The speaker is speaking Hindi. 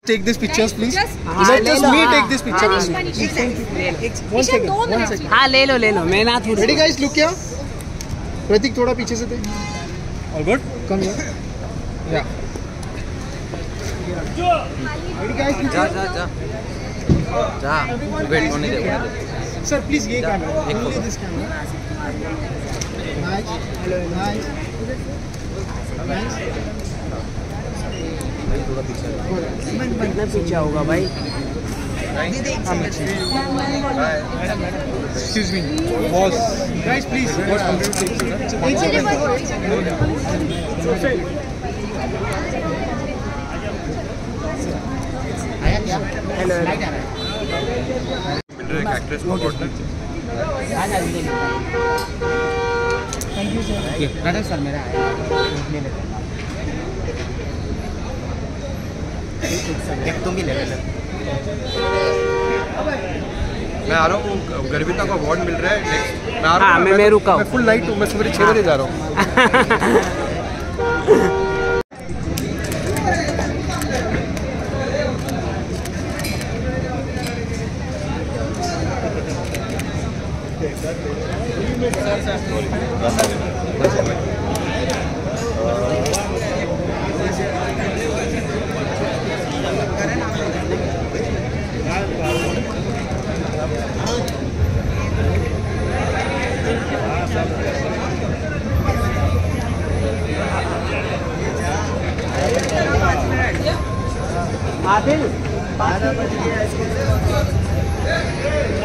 Take these pictures, please. Let us me take this picture. One second. हाँ ले लो मैं ना थोड़ी. Ready guys, look here. प्रतीक थोड़ा पीछे से थे. All good? Come here. Yeah. Ready guys? जा. Wait, होने दे. Sir, please ये camera. Only this camera. Nice. Hello. Nice. Nice. कितना पीछे होगा भाई? Excuse me, boss. Guys, please. Boss, I'm going to take you. Hello. Actress को बोलना. Thank you sir. Brother sir मेरा ले लेते हैं. एक तुम भी ले लेना. मैं आ रहा हूँ. गर्विता को अवार्ड मिल रहा है नेक्स्ट. मैं आ रहा हूँ. मैं रुका हूँ. मैं फुल लाइट हूँ. मैं सुबह 6 बजे जा रहा हूँ. आदिल